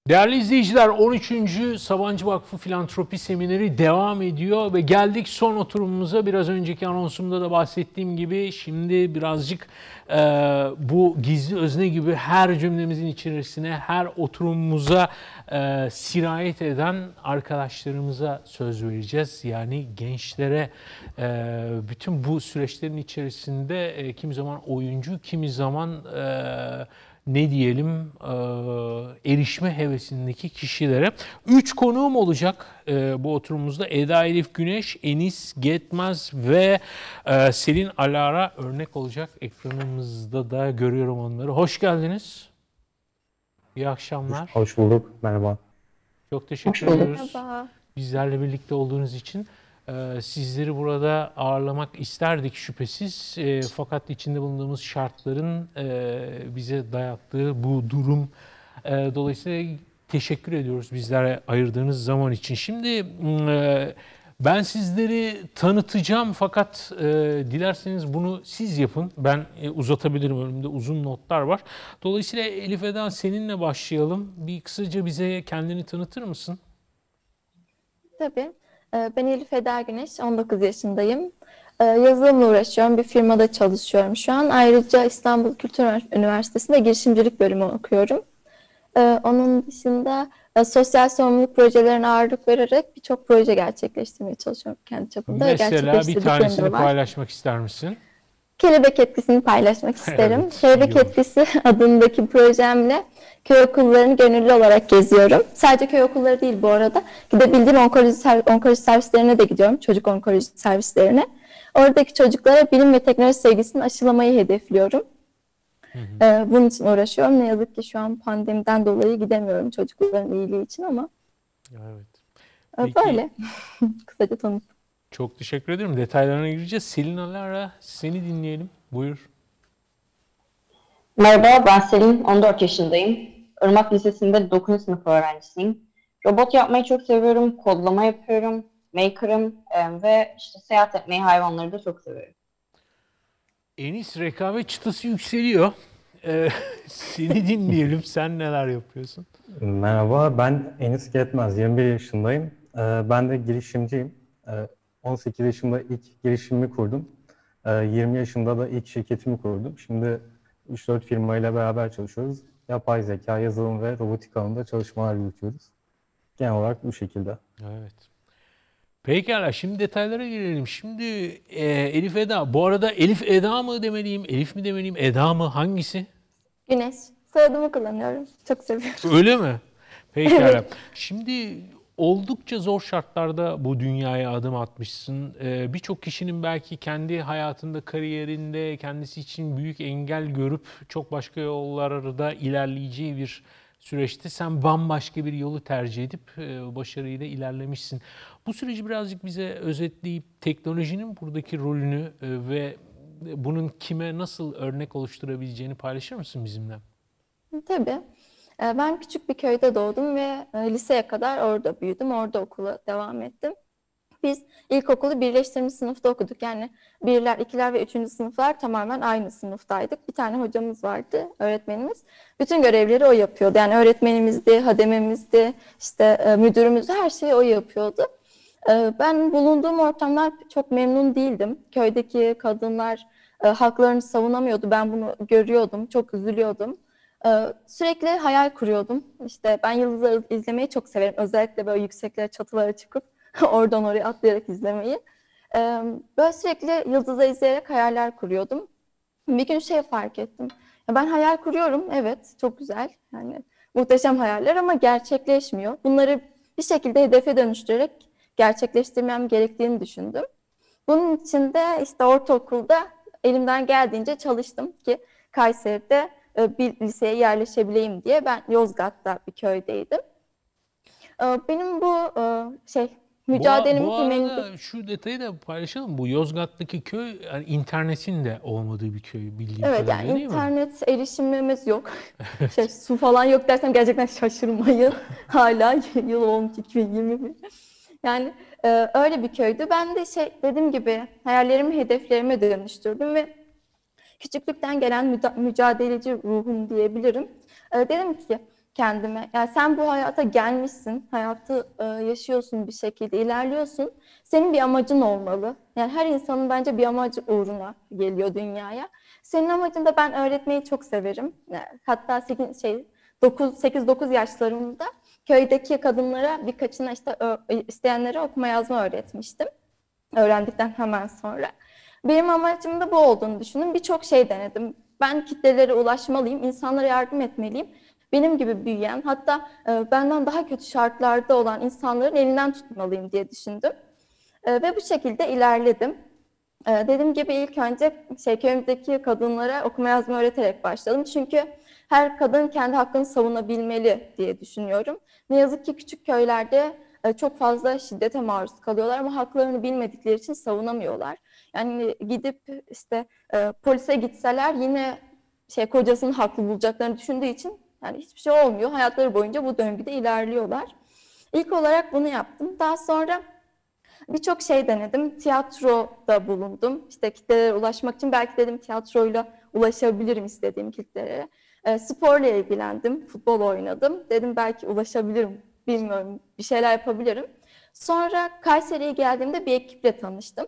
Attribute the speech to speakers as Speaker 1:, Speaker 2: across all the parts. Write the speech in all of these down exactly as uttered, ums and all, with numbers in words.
Speaker 1: Değerli izleyiciler, on üçüncü Sabancı Vakfı Filantropi Semineri devam ediyor ve geldik son oturumumuza. Biraz önceki anonsumda da bahsettiğim gibi şimdi birazcık e, bu gizli özne gibi her cümlemizin içerisine, her oturumumuza e, sirayet eden arkadaşlarımıza söz vereceğiz. Yani gençlere e, bütün bu süreçlerin içerisinde e, kimi zaman oyuncu, kimi zaman e, ne diyelim e, erişme hevesindeki kişilere. Üç konuğum olacak e, bu oturumumuzda. Eda Elif Güneş, Enis Getmez ve e, Selin Alara örnek olacak. Ekranımızda da görüyorum onları. Hoş geldiniz. İyi akşamlar.
Speaker 2: Hoş bulduk. Merhaba.
Speaker 1: Çok teşekkür ediyoruz.
Speaker 3: Merhaba.
Speaker 1: Bizlerle birlikte olduğunuz için. Sizleri burada ağırlamak isterdik şüphesiz. E, fakat içinde bulunduğumuz şartların e, bize dayattığı bu durum e, dolayısıyla teşekkür ediyoruz bizlere ayırdığınız zaman için. Şimdi e, ben sizleri tanıtacağım fakat e, dilerseniz bunu siz yapın. Ben e, uzatabilirim, önümde uzun notlar var. Dolayısıyla Elif Eda, seninle başlayalım. Bir kısaca bize kendini tanıtır mısın?
Speaker 3: Tabii. Ee, Ben Elif Eda Güneş, on dokuz yaşındayım. Ee, Yazılımla uğraşıyorum, bir firmada çalışıyorum şu an. Ayrıca İstanbul Kültür Üniversitesi'nde girişimcilik bölümü okuyorum. Ee, Onun dışında e, sosyal sorumluluk projelerine ağırlık vererek birçok proje gerçekleştirmeye çalışıyorum kendi çapımda.
Speaker 1: Mesela bir tanesini
Speaker 3: Gerçekleştirdiklerim de var.
Speaker 1: paylaşmak ister misin?
Speaker 3: Kelebek Etkisi'ni paylaşmak isterim.
Speaker 1: Evet,
Speaker 3: Kelebek
Speaker 1: iyi olur.
Speaker 3: Etkisi adındaki projemle köy okullarını gönüllü olarak geziyorum. Sadece köy okulları değil bu arada. Gidebildiğim onkoloji, serv- onkoloji servislerine de gidiyorum. Çocuk onkoloji servislerine. Oradaki çocuklara bilim ve teknoloji sevgisini aşılamayı hedefliyorum.
Speaker 1: Hı hı.
Speaker 3: Ee, bunun için uğraşıyorum. Ne yazık ki şu an pandemiden dolayı gidemiyorum çocukların iyiliği için ama
Speaker 1: Evet.
Speaker 3: e,
Speaker 1: Peki,
Speaker 3: böyle. Kısaca tanıtım.
Speaker 1: çok teşekkür ederim. Detaylarına gireceğiz. Selin Alara, seni dinleyelim. Buyur.
Speaker 4: Merhaba, ben Selin, on dört yaşındayım. Irmak Lisesi'nde dokuzuncu sınıf öğrencisiyim. Robot yapmayı çok seviyorum, kodlama yapıyorum, maker'ım e, ve işte seyahat etmeyi, hayvanları da çok seviyorum.
Speaker 1: Enis, rekabet çıtası yükseliyor. Ee, seni dinleyelim. Sen neler yapıyorsun?
Speaker 2: Merhaba, ben Enis Getmez, yirmi bir yaşındayım. Ee, Ben de girişimciyim. Ee, on sekiz yaşımda ilk girişimimi kurdum. Ee, yirmi yaşımda da ilk şirketimi kurdum. Şimdi üç dört firmayla beraber çalışıyoruz. Yapay zeka, yazılım ve robotik alanında çalışmalar yürütüyoruz. Genel olarak bu şekilde.
Speaker 1: Evet. Pekala, şimdi detaylara girelim. Şimdi e, Elif Eda. Bu arada Elif Eda mı demeliyim, Elif mi demeliyim, Eda mı? Hangisi?
Speaker 3: Güneş. Soyadımı kullanıyorum. Çok seviyorum.
Speaker 1: Öyle mi? Pekala.
Speaker 3: Evet.
Speaker 1: Şimdi oldukça zor şartlarda bu dünyaya adım atmışsın. Ee, birçok kişinin belki kendi hayatında, kariyerinde kendisi için büyük engel görüp çok başka yollarda ilerleyeceği bir süreçte sen bambaşka bir yolu tercih edip e, başarıyla ilerlemişsin. Bu süreci birazcık bize özetleyip teknolojinin buradaki rolünü e, ve bunun kime nasıl örnek oluşturabileceğini paylaşır mısın bizimle?
Speaker 3: Tabii. Ee, Ben küçük bir köyde doğdum ve e, liseye kadar orada büyüdüm. Orada okula devam ettim. Biz ilkokulu birleştirilmiş sınıfta okuduk. Yani birler, ikiler ve üçüncü sınıflar tamamen aynı sınıftaydık. Bir tane hocamız vardı, öğretmenimiz. Bütün görevleri o yapıyordu. Yani öğretmenimizdi, hadememizdi, işte e, müdürümüzdü, her şeyi o yapıyordu. E, Ben bulunduğum ortamdan çok memnun değildim. Köydeki kadınlar e, haklarını savunamıyordu. Ben bunu görüyordum, çok üzülüyordum. Ee, Sürekli hayal kuruyordum. İşte ben yıldızları izlemeyi çok severim. Özellikle böyle yükseklere, çatılara çıkıp oradan oraya atlayarak izlemeyi. Ee, Böyle sürekli yıldızları izleyerek hayaller kuruyordum. Bir gün şey fark ettim. Ya ben hayal kuruyorum, evet, çok güzel. Yani muhteşem hayaller ama gerçekleşmiyor. Bunları bir şekilde hedefe dönüştürerek gerçekleştirmem gerektiğini düşündüm. Bunun için de işte ortaokulda elimden geldiğince çalıştım ki Kayseri'de e, bir liseye yerleşebileyim diye. Ben Yozgat'ta bir köydeydim. E, Benim bu e, şey
Speaker 1: Bu, a-
Speaker 3: mücadelemin
Speaker 1: bu
Speaker 3: temelinde,
Speaker 1: arada şu detayı da paylaşalım. Bu Yozgat'taki köy yani internetin de olmadığı bir köy bildiğim
Speaker 3: evet, yani
Speaker 1: kadarıyla, değil mi?
Speaker 3: internet erişimimiz yok. Şey,
Speaker 1: Evet.
Speaker 3: su falan yok dersem gerçekten şaşırmayın. Hala yıl olmuş iki bin yirmi bir. Yani e, öyle bir köydü. Ben de şey dediğim gibi hayallerimi hedeflerime dönüştürdüm ve küçüklükten gelen müda- mücadeleci ruhum diyebilirim. E, dedim ki kendime. Yani sen bu hayata gelmişsin, hayatı e, yaşıyorsun bir şekilde, ilerliyorsun. Senin bir amacın olmalı. Yani her insanın bence bir amacı uğruna geliyor dünyaya. Senin amacın da ben öğretmeyi çok severim. Yani hatta sekiz, şey, dokuz, sekiz dokuz yaşlarımda köydeki kadınlara birkaçına işte isteyenlere okuma yazma öğretmiştim. Öğrendikten hemen sonra. Benim amacım da bu olduğunu düşündüm. Birçok şey denedim. Ben kitlelere ulaşmalıyım, insanlara yardım etmeliyim. Benim gibi büyüyen, hatta e, benden daha kötü şartlarda olan insanların elinden tutmalıyım diye düşündüm. E, ve bu şekilde ilerledim. E, dediğim gibi ilk önce şey, köyümüzdeki kadınlara okuma yazma öğreterek başladım. Çünkü her kadın kendi hakkını savunabilmeli diye düşünüyorum. Ne yazık ki küçük köylerde e, çok fazla şiddete maruz kalıyorlar ama haklarını bilmedikleri için savunamıyorlar. Yani gidip işte e, polise gitseler yine şey kocasını haklı bulacaklarını düşündüğü için yani hiçbir şey olmuyor. Hayatları boyunca bu döngüde ilerliyorlar. İlk olarak bunu yaptım. Daha sonra birçok şey denedim. Tiyatroda bulundum. İşte kitlelere ulaşmak için belki dedim tiyatroyla ulaşabilirim istediğim kitlelere. E, sporla ilgilendim. Futbol oynadım. Dedim belki ulaşabilirim. Bilmiyorum, bir şeyler yapabilirim. Sonra Kayseri'ye geldiğimde bir ekiple tanıştım.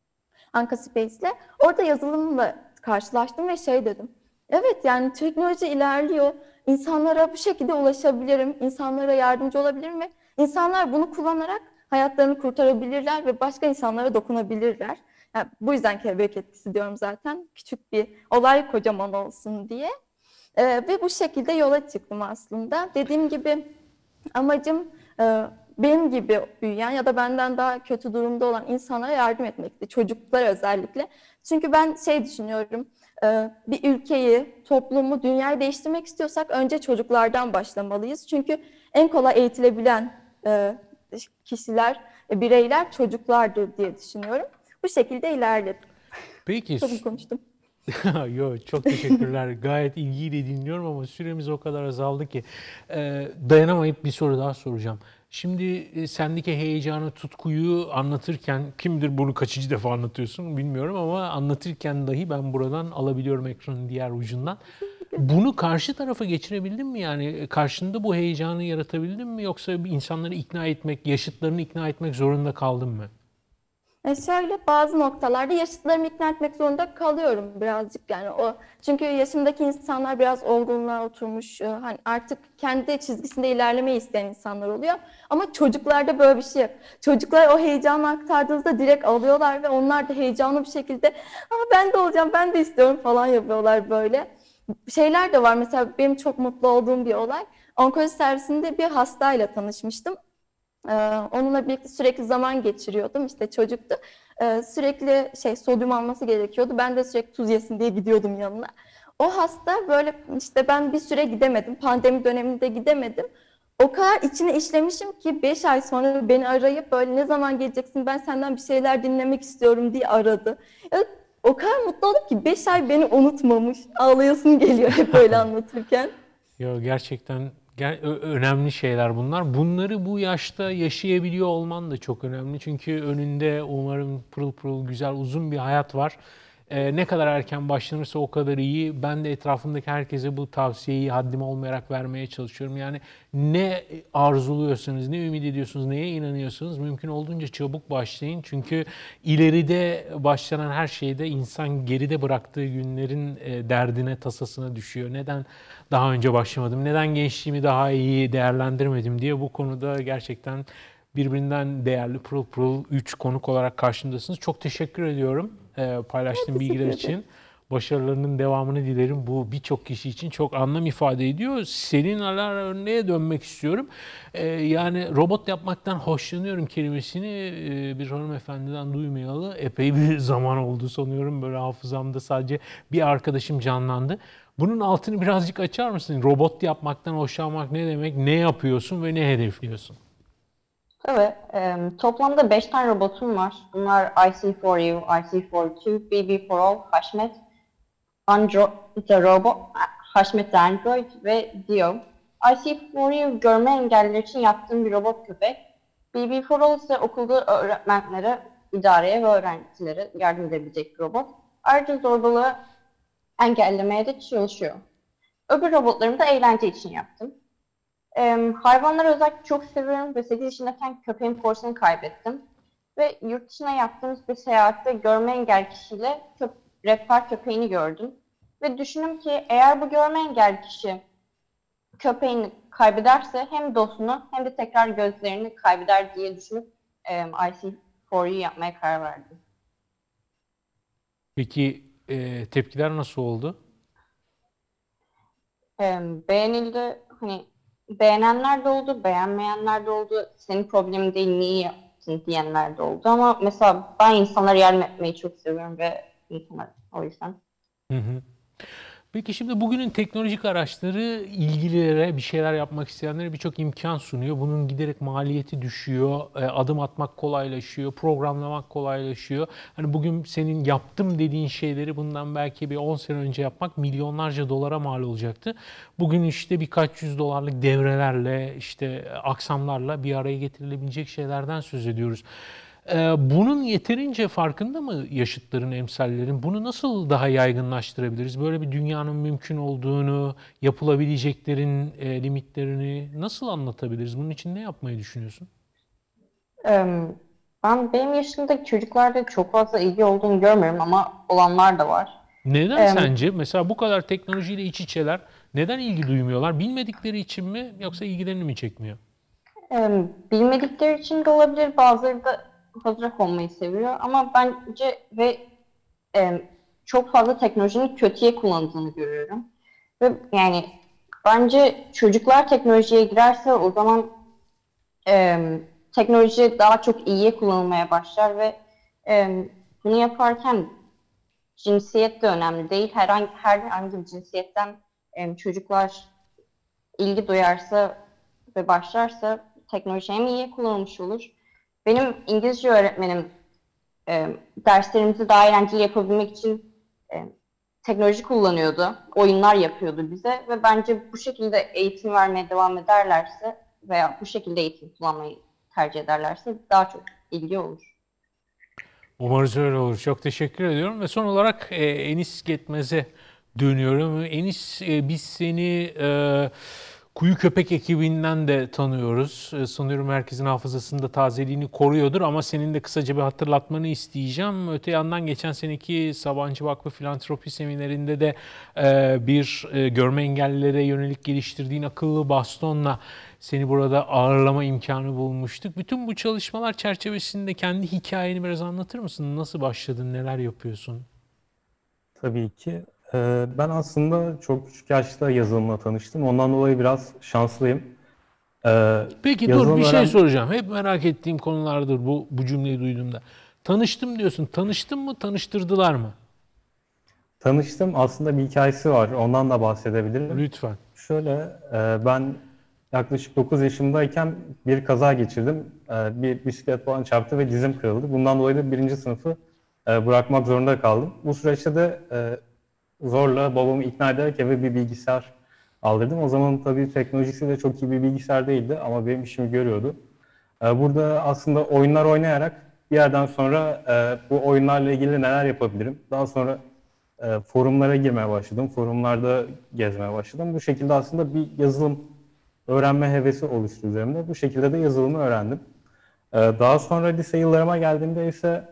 Speaker 3: Anka Space'le. Orada yazılımla karşılaştım ve şey dedim. Evet, yani teknoloji ilerliyor. İnsanlara bu şekilde ulaşabilirim. İnsanlara yardımcı olabilirim ve insanlar bunu kullanarak hayatlarını kurtarabilirler ve başka insanlara dokunabilirler. Yani bu yüzden kelebek etkisi diyorum zaten. Küçük bir olay kocaman olsun diye. Ee, ve bu şekilde yola çıktım aslında. Dediğim gibi amacım e, benim gibi büyüyen ya da benden daha kötü durumda olan insanlara yardım etmekti. Çocuklara özellikle. Çünkü ben şey düşünüyorum, e, bir ülkeyi, toplumu, dünyayı değiştirmek istiyorsak önce çocuklardan başlamalıyız. Çünkü en kolay eğitilebilen e, kişiler, e, bireyler çocuklardır diye düşünüyorum. Bu şekilde ilerledim.
Speaker 1: Peki.
Speaker 3: Çok mu konuştum?
Speaker 1: Yo, çok teşekkürler. Gayet ilgiyle dinliyorum ama süremiz o kadar azaldı ki Ee, dayanamayıp bir soru daha soracağım. Şimdi e, sendeki heyecanı, tutkuyu anlatırken, kimdir bunu kaçıncı defa anlatıyorsun bilmiyorum ama anlatırken dahi ben buradan alabiliyorum ekranın diğer ucundan. Bunu karşı tarafa geçirebildin mi? Yani karşında bu heyecanı yaratabildin mi? Yoksa insanları ikna etmek, yaşıtlarını ikna etmek zorunda kaldın mı?
Speaker 3: E şöyle bazı noktalarda yaşıtlarımı ikna etmek zorunda kalıyorum birazcık, yani o çünkü yaşımdaki insanlar biraz olgunluğa oturmuş, e, hani artık kendi çizgisinde ilerlemeyi isteyen insanlar oluyor ama çocuklarda böyle bir şey yok. Çocuklar o heyecanı aktardığınızda direkt alıyorlar ve onlar da heyecanlı bir şekilde Aa, ben de olacağım, ben de istiyorum falan yapıyorlar böyle. Şeyler de var, mesela benim çok mutlu olduğum bir olay, onkoloji servisinde bir hastayla tanışmıştım. Ee, onunla birlikte sürekli zaman geçiriyordum. İşte çocuktu. Ee, sürekli şey sodyum alması gerekiyordu. Ben de sürekli tuz yesin diye gidiyordum yanına. O hasta böyle işte ben bir süre gidemedim. Pandemi döneminde gidemedim. O kadar içine işlemişim ki beş ay sonra beni arayıp böyle ne zaman geleceksin, ben senden bir şeyler dinlemek istiyorum diye aradı. Ya, o kadar mutlu oldum ki beş ay beni unutmamış. Ağlayasım geliyor hep öyle anlatırken.
Speaker 1: Ya gerçekten ger- ö- önemli şeyler bunlar. Bunları bu yaşta yaşayabiliyor olman da çok önemli. Çünkü önünde umarım pırıl pırıl güzel uzun bir hayat var. Ee, ne kadar erken başlanırsa o kadar iyi. Ben de etrafımdaki herkese bu tavsiyeyi haddim olmayarak vermeye çalışıyorum. Yani ne arzuluyorsanız, ne ümit ediyorsunuz, neye inanıyorsanız mümkün olduğunca çabuk başlayın. Çünkü ileride başlanan her şeyde insan geride bıraktığı günlerin e, derdine, tasasına düşüyor. Neden daha önce başlamadım, neden gençliğimi daha iyi değerlendirmedim diye bu konuda gerçekten birbirinden değerli pırıl pırıl üç konuk olarak karşımdasınız. Çok teşekkür ediyorum e, paylaştığım bilgiler için. Başarılarının devamını dilerim. Bu birçok kişi için çok anlam ifade ediyor. Senin alar örneğe dönmek istiyorum. E, yani robot yapmaktan hoşlanıyorum kelimesini e, bir hanımefendiden duymayalı epey bir zaman oldu sanıyorum. Böyle hafızamda sadece bir arkadaşım canlandı. Bunun altını birazcık açar mısın? Robot yapmaktan hoşlanmak ne demek? Ne yapıyorsun ve ne hedefliyorsun?
Speaker 4: Tabii. E, toplamda beş tane robotum var. Bunlar I C for You, I C for Two, B B for All, Haşmet, Android the Robot, Haşmet the Android ve Dio. I C for You görme engelliler için yaptığım bir robot köpek. B B for All ise okulda öğretmenlere, idareye ve öğrencilere yardım edebilecek bir robot. Ayrıca zorbalığı engellemeye de çalışıyor. Öbür robotlarımı da eğlence için yaptım. Em, hayvanları özellikle çok seviyorum ve sekiz yaşındayken köpeğim Porsche'ni kaybettim. Ve yurt dışına yaptığımız bir seyahatte görme engel kişiyle köp rehber köpeğini gördüm. Ve düşündüm ki eğer bu görme engel kişi köpeğini kaybederse hem dostunu hem de tekrar gözlerini kaybeder diye düşünüp em, I C for You yapmaya karar verdim.
Speaker 1: Peki e, tepkiler nasıl oldu?
Speaker 4: Em, beğenildi. Hani beğenenler de oldu, beğenmeyenler de oldu. Senin problemin değil, niye yaptın diyenler de oldu. Ama mesela ben insanlara yardım etmeyi çok seviyorum ve insanlar o yüzden.
Speaker 1: Hı hı. Peki şimdi bugünün teknolojik araçları ilgililere, bir şeyler yapmak isteyenlere birçok imkan sunuyor. Bunun giderek maliyeti düşüyor, e, adım atmak kolaylaşıyor, programlamak kolaylaşıyor. Hani bugün senin yaptım dediğin şeyleri bundan belki bir on sene önce yapmak milyonlarca dolara mal olacaktı. Bugün işte birkaç yüz dolarlık devrelerle, işte aksamlarla bir araya getirilebilecek şeylerden söz ediyoruz. Ee, bunun yeterince farkında mı yaşıtların, emsallerin? Bunu nasıl daha yaygınlaştırabiliriz? Böyle bir dünyanın mümkün olduğunu, yapılabileceklerin e, limitlerini nasıl anlatabiliriz? Bunun için ne yapmayı düşünüyorsun?
Speaker 4: Em, ben benim yaşımdaki çocuklarda çok fazla ilgi olduğunu görmüyorum ama olanlar da var.
Speaker 1: Neden
Speaker 4: Em,
Speaker 1: sence? Mesela bu kadar teknolojiyle iç içeler neden ilgi duymuyorlar? Bilmedikleri için mi yoksa ilgilerini mi çekmiyor?
Speaker 4: em, bilmedikleri için de olabilir, bazıları da hazır olmayı seviyor ama bence ve em, çok fazla teknolojinin kötüye kullanıldığını görüyorum. Ve yani bence çocuklar teknolojiye girerse o zaman em, teknoloji daha çok iyiye kullanılmaya başlar ve em, bunu yaparken cinsiyet de önemli değil. Herhangi, herhangi bir cinsiyetten em, çocuklar ilgi duyarsa ve başlarsa teknoloji hem iyiye kullanılmış olur. Benim İngilizce öğretmenim e, derslerimizi daha eğlenceli yapabilmek için e, teknoloji kullanıyordu, oyunlar yapıyordu bize ve bence bu şekilde eğitim vermeye devam ederlerse veya bu şekilde eğitim kullanmayı tercih ederlerse daha çok ilgi olur.
Speaker 1: Umarız öyle olur. Çok teşekkür ediyorum ve son olarak e, Enis Getmez'e dönüyorum. Enis, e, biz seni e, Kuyu Köpek ekibinden de tanıyoruz. E, sanıyorum herkesin hafızasında tazeliğini koruyordur ama senin de kısaca bir hatırlatmanı isteyeceğim. Öte yandan geçen seneki Sabancı Vakfı Filantropi Seminerinde de e, bir e, görme engellilere yönelik geliştirdiğin akıllı bastonla seni burada ağırlama imkanı bulmuştuk. Bütün bu çalışmalar çerçevesinde kendi hikayeni biraz anlatır mısın? Nasıl başladın, neler yapıyorsun?
Speaker 2: Tabii ki. Ee, ben aslında çok küçük yaşta yazılımla tanıştım. Ondan dolayı biraz şanslıyım. Ee,
Speaker 1: Peki dur
Speaker 2: yazılım
Speaker 1: bir şey
Speaker 2: öğren
Speaker 1: soracağım. Hep merak ettiğim konulardır bu, bu cümleyi duyduğumda. Tanıştım diyorsun. Tanıştın mı, tanıştırdılar mı?
Speaker 2: tanıştım. Aslında bir hikayesi var. Ondan da bahsedebilirim.
Speaker 1: Lütfen.
Speaker 2: Şöyle, e, ben yaklaşık dokuz yaşımdayken bir kaza geçirdim. E, bir bisiklet bana çarptı ve dizim kırıldı. Bundan dolayı da birinci sınıfı e, bırakmak zorunda kaldım. Bu süreçte de e, zorla babamı ikna ederek eve bir bilgisayar aldırdım. O zaman tabii teknolojisi de çok iyi bir bilgisayar değildi ama benim işimi görüyordu. E, burada aslında oyunlar oynayarak bir yerden sonra e, bu oyunlarla ilgili neler yapabilirim? Daha sonra e, forumlara girmeye başladım. Forumlarda gezmeye başladım. Bu şekilde aslında bir yazılım öğrenme hevesi oluştu üzerimde. Bu şekilde de yazılımı öğrendim. E, daha sonra lise yıllarıma geldiğimde ise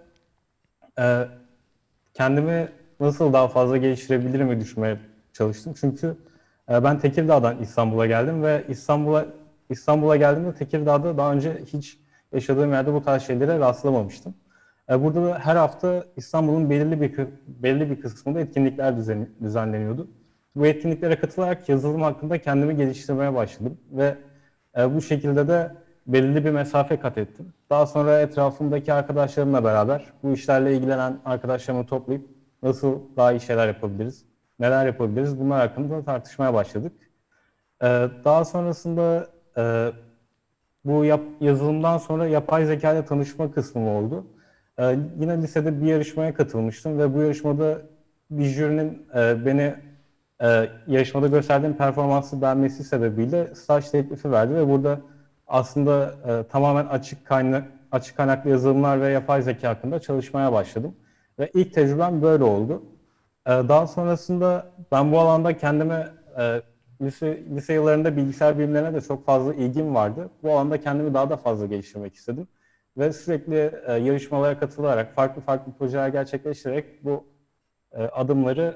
Speaker 2: e, kendimi nasıl daha fazla geliştirebilirim düşünmeye çalıştım. Çünkü e, ben Tekirdağ'dan İstanbul'a geldim ve İstanbul'a İstanbul'a geldiğimde Tekirdağ'da daha önce hiç yaşadığım yerde bu tarz şeylere rastlamamıştım. E, burada da her hafta İstanbul'un belirli bir belirli bir kısmında etkinlikler düzen, düzenleniyordu. Bu etkinliklere katılarak yazılım hakkında kendimi geliştirmeye başladım ve e, bu şekilde de belirli bir mesafe kat ettim. Daha sonra etrafımdaki arkadaşlarımla beraber bu işlerle ilgilenen arkadaşlarımı toplayıp nasıl daha iyi şeyler yapabiliriz, neler yapabiliriz bunlar hakkında tartışmaya başladık. Ee, daha sonrasında e, bu yap, yazılımdan sonra yapay zeka ile tanışma kısmım oldu. Ee, yine lisede bir yarışmaya katılmıştım ve bu yarışmada bir jürinin e, beni e, yarışmada gösterdiğim performansı beğenmesi sebebiyle staj teklifi verdi ve burada aslında e, tamamen açık kaynak açık kaynaklı yazılımlar ve yapay zeka hakkında çalışmaya başladım. Ve ilk tecrübem böyle oldu. E, daha sonrasında ben bu alanda kendime e, lise, lise yıllarında bilgisayar bilimlerine de çok fazla ilgim vardı. Bu alanda kendimi daha da fazla geliştirmek istedim. Ve sürekli e, yarışmalara katılarak, farklı farklı projeler gerçekleştirerek bu e, adımları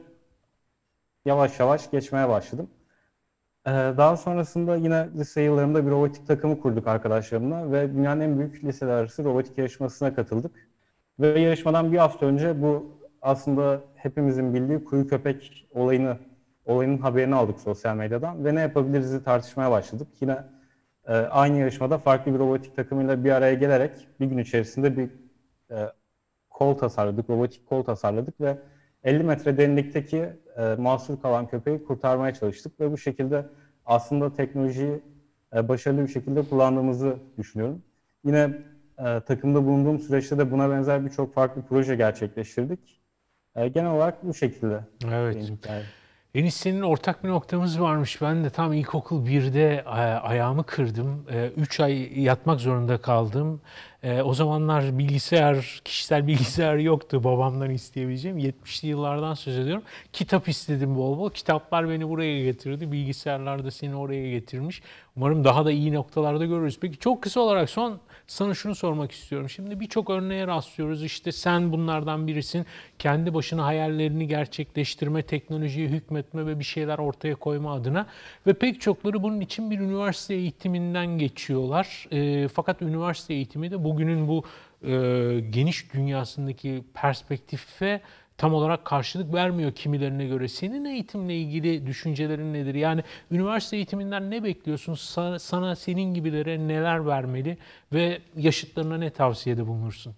Speaker 2: yavaş yavaş geçmeye başladım. E, daha sonrasında yine lise yıllarımda bir robotik takımı kurduk arkadaşlarımla ve dünyanın en büyük liseler arası robotik yarışmasına katıldık. Ve yarışmadan bir hafta önce bu aslında hepimizin bildiği kuyu köpek olayını, olayının haberini aldık sosyal medyadan ve ne yapabiliriz'i tartışmaya başladık. Yine e, aynı yarışmada farklı bir robotik takımıyla bir araya gelerek bir gün içerisinde bir e, kol tasarladık, robotik kol tasarladık ve elli metre derinlikteki e, mahsur kalan köpeği kurtarmaya çalıştık ve bu şekilde aslında teknolojiyi e, başarılı bir şekilde kullandığımızı düşünüyorum. Yine e, takımda bulunduğum süreçte de buna benzer birçok farklı proje gerçekleştirdik. E, genel olarak bu şekilde.
Speaker 1: Evet.
Speaker 2: benim hikayem.
Speaker 1: Enis, senin ortak bir noktamız varmış. Ben de tam ilkokul birde e, ayağımı kırdım. üç ay yatmak zorunda kaldım. E, o zamanlar bilgisayar, kişisel bilgisayar yoktu babamdan isteyebileceğim. yetmişli yıllardan söz ediyorum. Kitap istedim bol bol. Kitaplar beni buraya getirdi. Bilgisayarlar da seni oraya getirmiş. Umarım daha da iyi noktalarda görürüz. Peki çok kısa olarak son sana şunu sormak istiyorum. Şimdi birçok örneğe rastlıyoruz. İşte sen bunlardan birisin. Kendi başına hayallerini gerçekleştirme, teknolojiye hükmetme ve bir şeyler ortaya koyma adına. Ve pek çokları bunun için bir üniversite eğitiminden geçiyorlar. E, fakat üniversite eğitimi de bugünün bu e, geniş dünyasındaki perspektife tam olarak karşılık vermiyor kimilerine göre. Senin eğitimle ilgili düşüncelerin nedir? Yani üniversite eğitiminden ne bekliyorsun? Sana, sana senin gibilere neler vermeli ve yaşıtlarına ne tavsiyede bulunursun?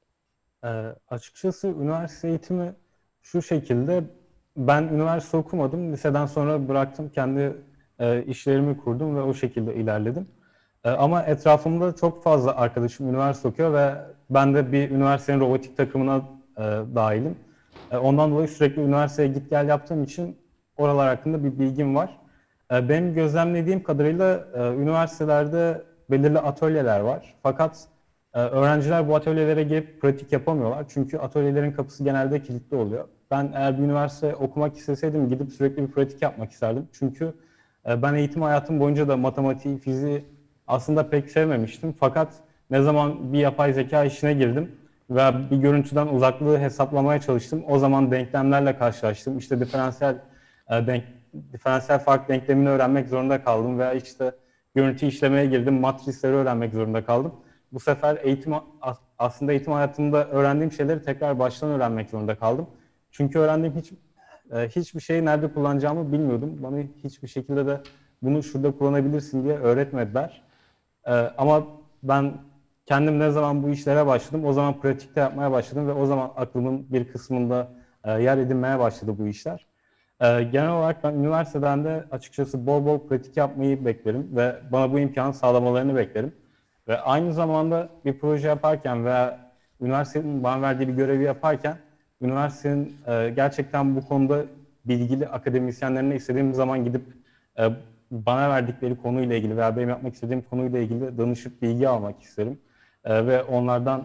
Speaker 2: E, açıkçası üniversite eğitimi şu şekilde, ben üniversite okumadım. Liseden sonra bıraktım, kendi e, işlerimi kurdum ve o şekilde ilerledim. E, ama etrafımda çok fazla arkadaşım üniversite okuyor ve ben de bir üniversitenin robotik takımına e, dahilim. E, ondan dolayı sürekli üniversiteye git gel yaptığım için oralar hakkında bir bilgim var. E, benim gözlemlediğim kadarıyla e, üniversitelerde belirli atölyeler var. Fakat e, öğrenciler bu atölyelere girip pratik yapamıyorlar. Çünkü atölyelerin kapısı genelde kilitli oluyor. Ben eğer bir üniversite okumak isteseydim gidip sürekli bir pratik yapmak isterdim. Çünkü e, ben eğitim hayatım boyunca da matematiği, fiziği aslında pek sevmemiştim. Fakat ne zaman bir yapay zeka işine girdim ve bir görüntüden uzaklığı hesaplamaya çalıştım, o zaman denklemlerle karşılaştım. İşte diferansiyel e, denk, diferansiyel fark denklemini öğrenmek zorunda kaldım veya işte görüntü işlemeye girdim, matrisleri öğrenmek zorunda kaldım. Bu sefer eğitim aslında eğitim hayatımda öğrendiğim şeyleri tekrar baştan öğrenmek zorunda kaldım. Çünkü öğrendiğim hiç e, hiçbir şeyi nerede kullanacağımı bilmiyordum. Bana hiçbir şekilde de bunu şurada kullanabilirsin diye öğretmediler. E, ama ben kendim ne zaman bu işlere başladım, o zaman pratikte yapmaya başladım ve o zaman aklımın bir kısmında e, yer edinmeye başladı bu işler. E, genel olarak ben üniversiteden de açıkçası bol bol pratik yapmayı beklerim ve bana bu imkanı sağlamalarını beklerim. Ve aynı zamanda bir proje yaparken veya üniversitenin bana verdiği bir görevi yaparken, üniversitenin e, gerçekten bu konuda bilgili akademisyenlerine istediğim zaman gidip e, bana verdikleri konuyla ilgili veya benim yapmak istediğim konuyla ilgili danışıp bilgi almak isterim. E, ve onlardan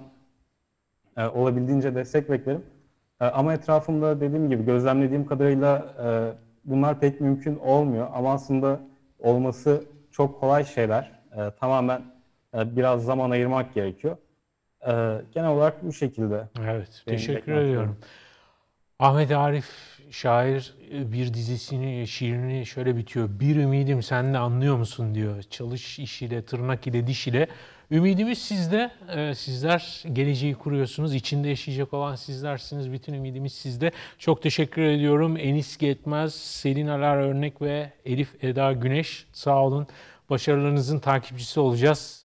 Speaker 2: e, olabildiğince destek beklerim. E, ama etrafımda dediğim gibi gözlemlediğim kadarıyla e, bunlar pek mümkün olmuyor. Ama aslında olması çok kolay şeyler. E, tamamen e, biraz zaman ayırmak gerekiyor. E, genel olarak bu şekilde.
Speaker 1: Evet,
Speaker 2: Benim
Speaker 1: teşekkür
Speaker 2: beklentilerim.
Speaker 1: ediyorum. Ahmet Arif şair bir dizisini, şiirini şöyle bitiyor. Bir ümidim sen de anlıyor musun diyor. Çalış iş ile, tırnak ile, diş ile. Ümidimiz sizde. Ee, sizler geleceği kuruyorsunuz. İçinde yaşayacak olan sizlersiniz. Bütün ümidimiz sizde. Çok teşekkür ediyorum. Enis Getmez, Selin Alar Örnek ve Elif Eda Güneş. Sağ olun. Başarılarınızın takipçisi olacağız.